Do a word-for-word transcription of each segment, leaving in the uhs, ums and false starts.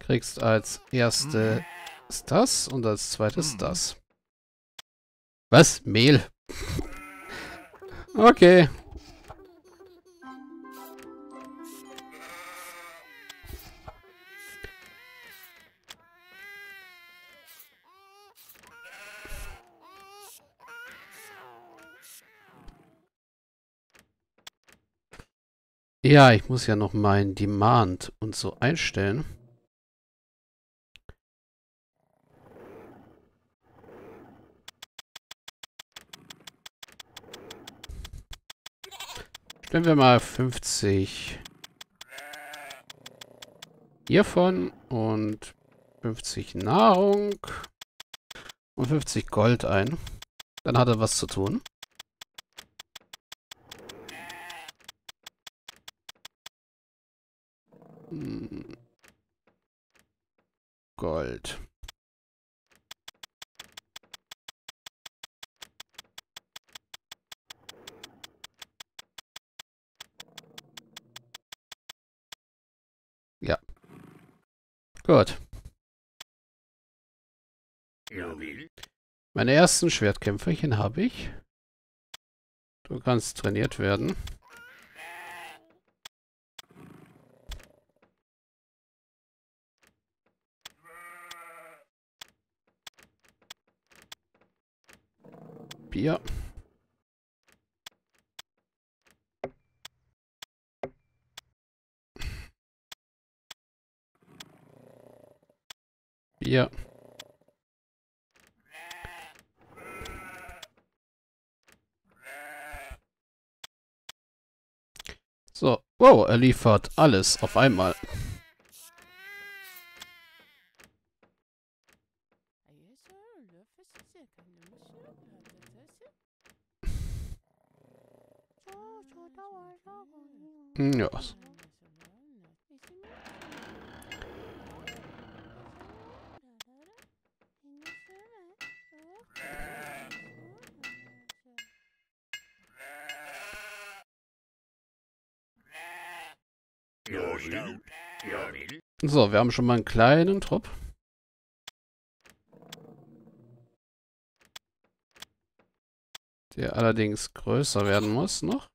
Kriegst als erstes das und als zweites das. Was? Mehl? Okay. Ja, ich muss ja noch meinen Demand und so einstellen. Stellen wir mal fünfzig hiervon und fünfzig Nahrung und fünfzig Gold ein. Dann hat er was zu tun. Hm. Gold. Ja. Gut. Meine ersten Schwertkämpferchen habe ich. Du kannst trainiert werden. Bier. Bier. So. Wow, er liefert alles auf einmal. Ja. So, wir haben schon mal einen kleinen Trupp. Der allerdings größer werden muss noch.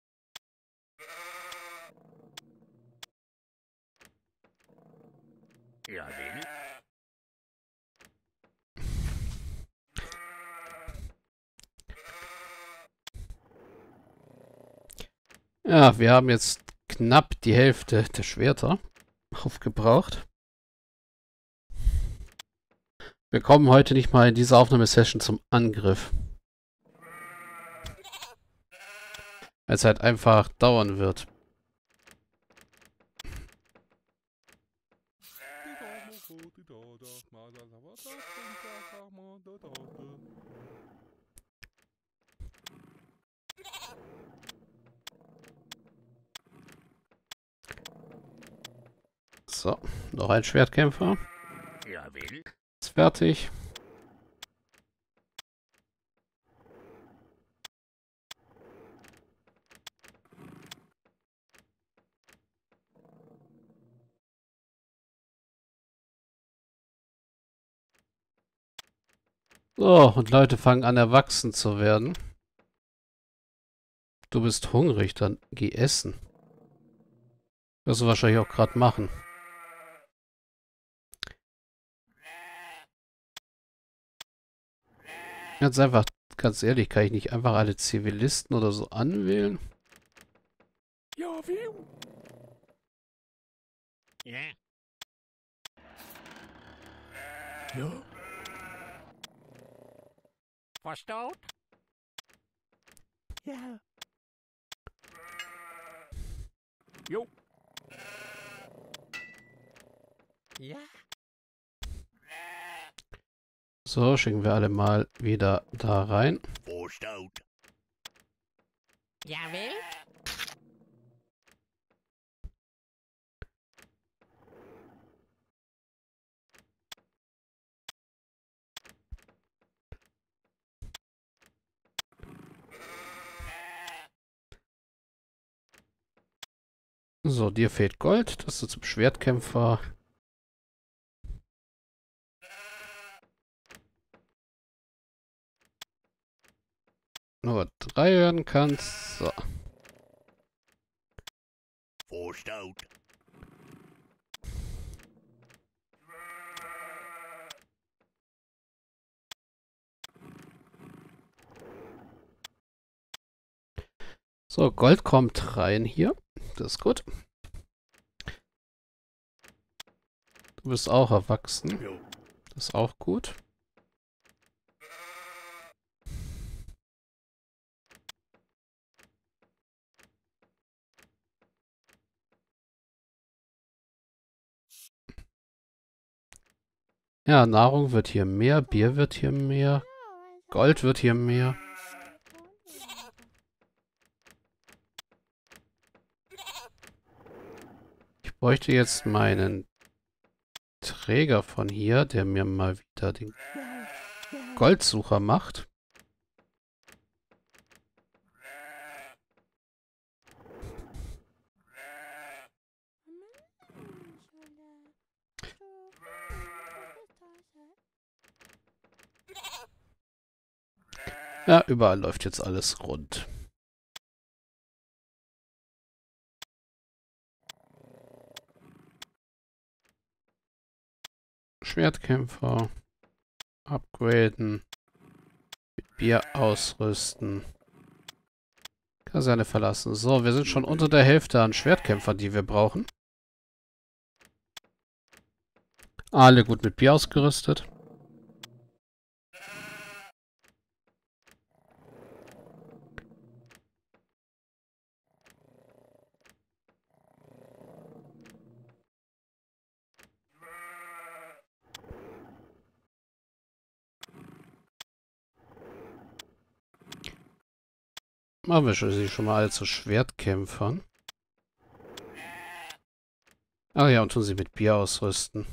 Ja, wir haben jetzt knapp die Hälfte der Schwerter aufgebraucht. Wir kommen heute nicht mal in dieser Aufnahmesession zum Angriff. Weil es halt einfach dauern wird. So, noch ein Schwertkämpfer. Ist fertig. So, und Leute fangen an, erwachsen zu werden. Du bist hungrig, dann geh essen. Wirst du wahrscheinlich auch gerade machen. Ganz einfach, ganz ehrlich, kann ich nicht einfach alle Zivilisten oder so anwählen? Ja, wie? Ja. Ja. Verstaut? Ja. Jo. Ja. So, schicken wir alle mal wieder da rein. Verstaut. Jawohl. So, dir fehlt Gold, dass du zum Schwertkämpfer Nummer drei werden kannst. So. Verstaut. So, Gold kommt rein hier. Das ist gut. Du bist auch erwachsen. Jo. Das ist auch gut. Ja, Nahrung wird hier mehr, Bier wird hier mehr, Gold wird hier mehr. Ich bräuchte jetzt meinen Träger von hier, der mir mal wieder den Goldsucher macht. Ja, überall läuft jetzt alles rund. Schwertkämpfer. Upgraden. Mit Bier ausrüsten. Kaserne verlassen. So, wir sind schon unter der Hälfte an Schwertkämpfern, die wir brauchen. Alle gut mit Bier ausgerüstet. Machen wir sie schon mal alle zu Schwertkämpfern. Ach ja, und tun sie mit Bier ausrüsten.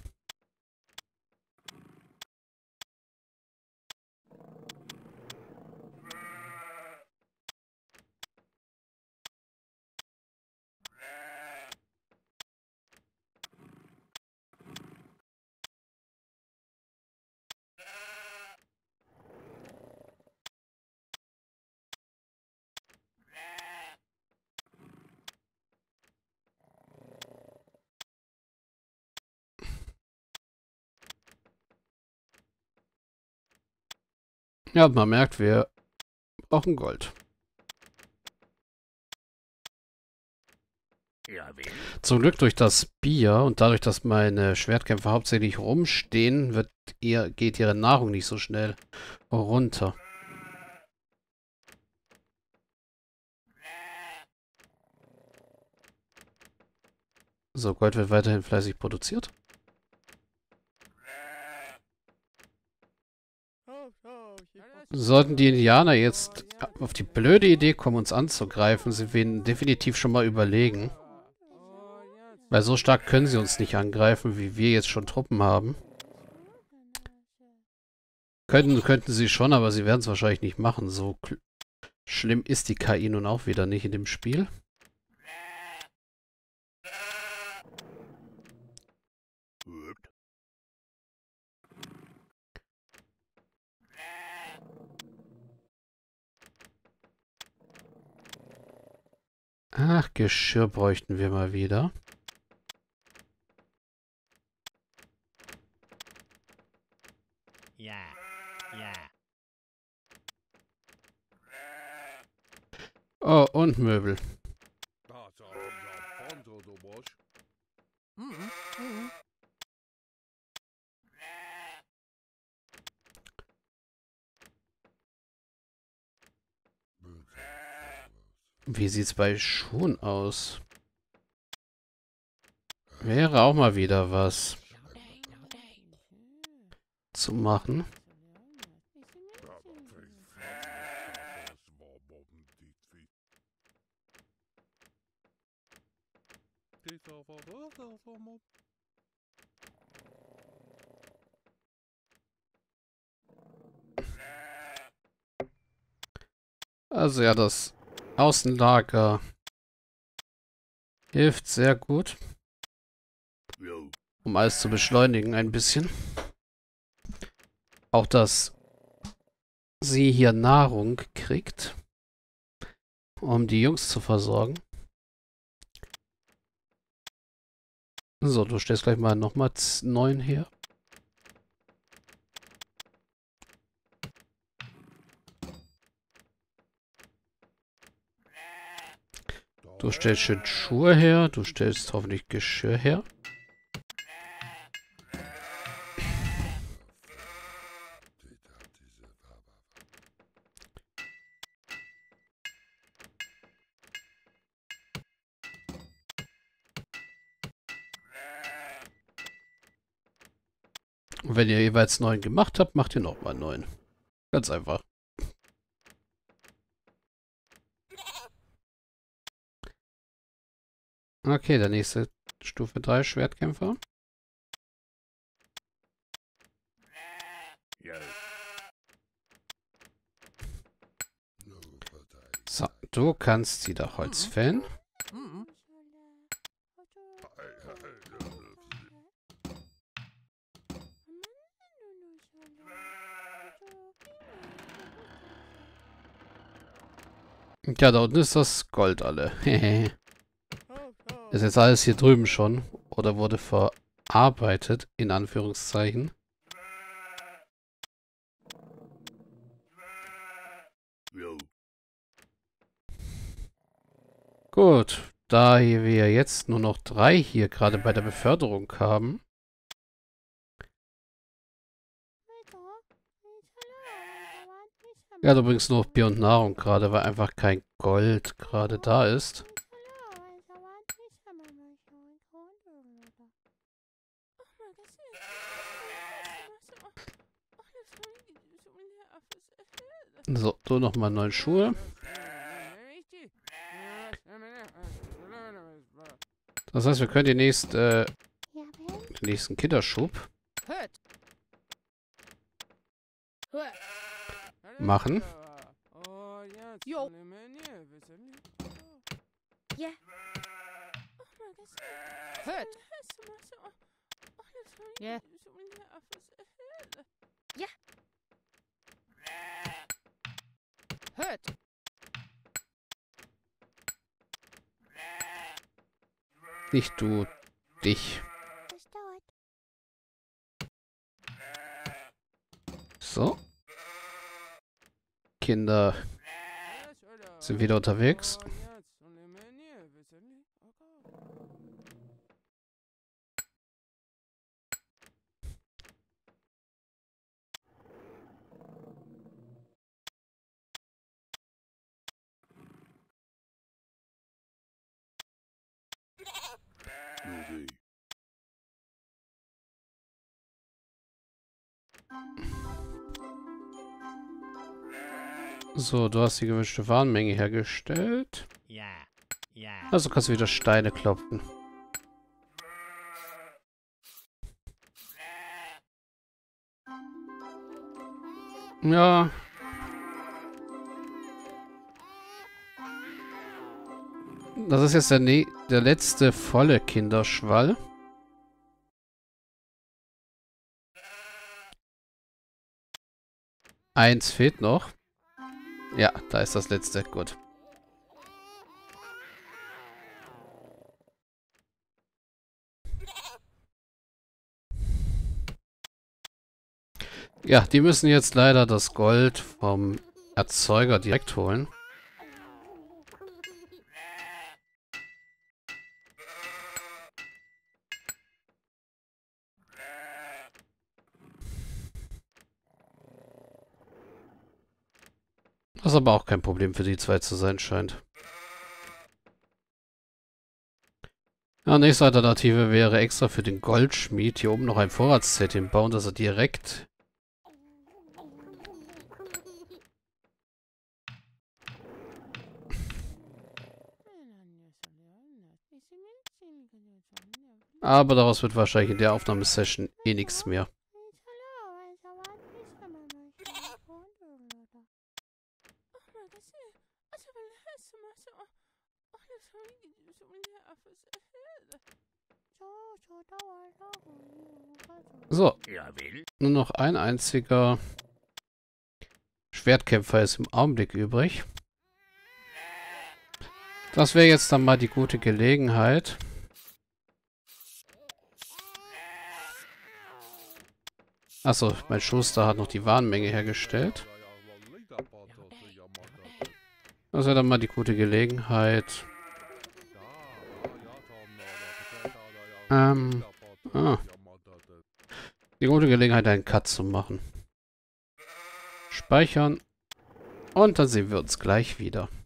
Ja, man merkt, wir brauchen Gold. Ja, wen? Zum Glück durch das Bier und dadurch, dass meine Schwertkämpfer hauptsächlich rumstehen, wird ihr, geht ihre Nahrung nicht so schnell runter. So, Gold wird weiterhin fleißig produziert. Sollten die Indianer jetzt auf die blöde Idee kommen, uns anzugreifen, sind wir ihnen definitiv schon mal überlegen. Weil so stark können sie uns nicht angreifen, wie wir jetzt schon Truppen haben. Könnten, könnten sie schon, aber sie werden es wahrscheinlich nicht machen. So schlimm ist die K I nun auch wieder nicht in dem Spiel. Ach, Geschirr bräuchten wir mal wieder. Ja, ja. Oh, und Möbel. Mhm. Mhm. Wie sieht's bei Schuhen aus? Wäre auch mal wieder was zu machen. Also ja, das Außenlager hilft sehr gut, um alles zu beschleunigen ein bisschen. Auch, dass sie hier Nahrung kriegt. um die Jungs zu versorgen. So, du stellst gleich mal nochmal neun her. Du stellst schön Schuhe her. Du stellst hoffentlich Geschirr her. Und wenn ihr jeweils neun gemacht habt, macht ihr nochmal neun. Ganz einfach. Okay, der nächste Stufe drei Schwertkämpfer. So, du kannst wieder Holz fällen. Ja, da unten ist das Gold alle. Ist jetzt alles hier drüben schon. Oder wurde verarbeitet, in Anführungszeichen. Gut, da wir jetzt nur noch drei hier gerade bei der Beförderung haben. Ja, du bringst nur noch Bier und Nahrung gerade, weil einfach kein Gold gerade da ist. So, du nochmal neun Schuhe. Das heißt, wir können die nächste, äh, den nächsten Kinderschub machen. Jo. Ja. Hört. Ja. Ja. Hört. Nicht du, dich. So. Kinder sind wieder unterwegs. So, du hast die gewünschte Warenmenge hergestellt. Ja, ja. Also kannst du wieder Steine klopfen. Ja. Das ist jetzt der, ne der letzte volle Kinderschwall. Eins fehlt noch. Ja, da ist das letzte. Gut. Ja, die müssen jetzt leider das Gold vom Erzeuger direkt holen. Was aber auch kein Problem für die zwei zu sein scheint. Ja, nächste Alternative wäre extra für den Goldschmied hier oben noch ein Vorratszelt hinbauen, dass er direkt aber daraus wird wahrscheinlich in der Aufnahmesession eh nichts mehr. So, nur noch ein einziger Schwertkämpfer ist im Augenblick übrig. Das wäre jetzt dann mal die gute Gelegenheit. Achso, mein Schuster hat noch die Warenmenge hergestellt. Das wäre dann mal die gute Gelegenheit. Ähm. Ah. Die gute Gelegenheit, einen Cut zu machen. Speichern. Und dann sehen wir uns gleich wieder.